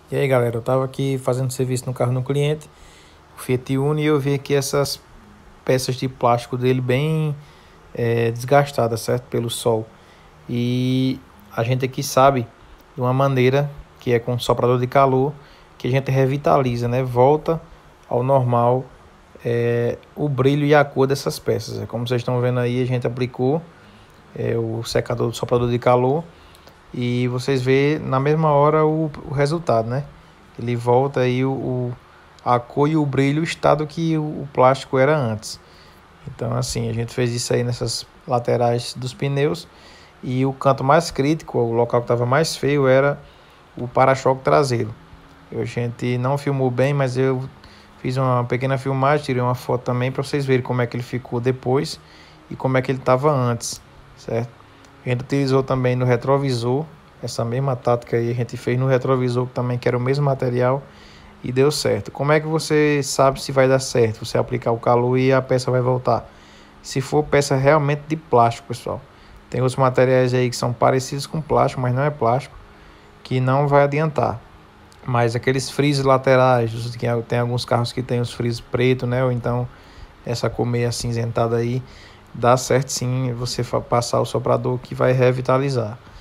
E aí, galera, eu tava aqui fazendo serviço no carro do cliente, o Fiat Uno, e eu vi aqui essas peças de plástico dele bem desgastadas, certo? Pelo sol. E a gente aqui sabe de uma maneira que é com soprador de calor que a gente revitaliza, né? Volta ao normal o brilho e a cor dessas peças. É como vocês estão vendo aí, a gente aplicou o secador do soprador de calor e vocês vê na mesma hora o resultado, né? Ele volta aí a cor e o brilho, o estado que o plástico era antes. Então, assim, a gente fez isso aí nessas laterais dos pneus. E o canto mais crítico, o local que estava mais feio, era o para-choque traseiro. A gente não filmou bem, mas eu fiz uma pequena filmagem, tirei uma foto também para vocês verem como é que ele ficou depois e como é que ele estava antes, certo? A gente utilizou também no retrovisor, essa mesma tática aí a gente fez no retrovisor também, que era o mesmo material, e deu certo. Como é que você sabe se vai dar certo? Você aplicar o calor e a peça vai voltar. Se for peça realmente de plástico, pessoal. Tem outros materiais aí que são parecidos com plástico, mas não é plástico, que não vai adiantar. Mas aqueles frisos laterais, tem alguns carros que tem os frisos preto, né? Ou então essa cor meio acinzentada aí, dá certo sim você passar o soprador que vai revitalizar.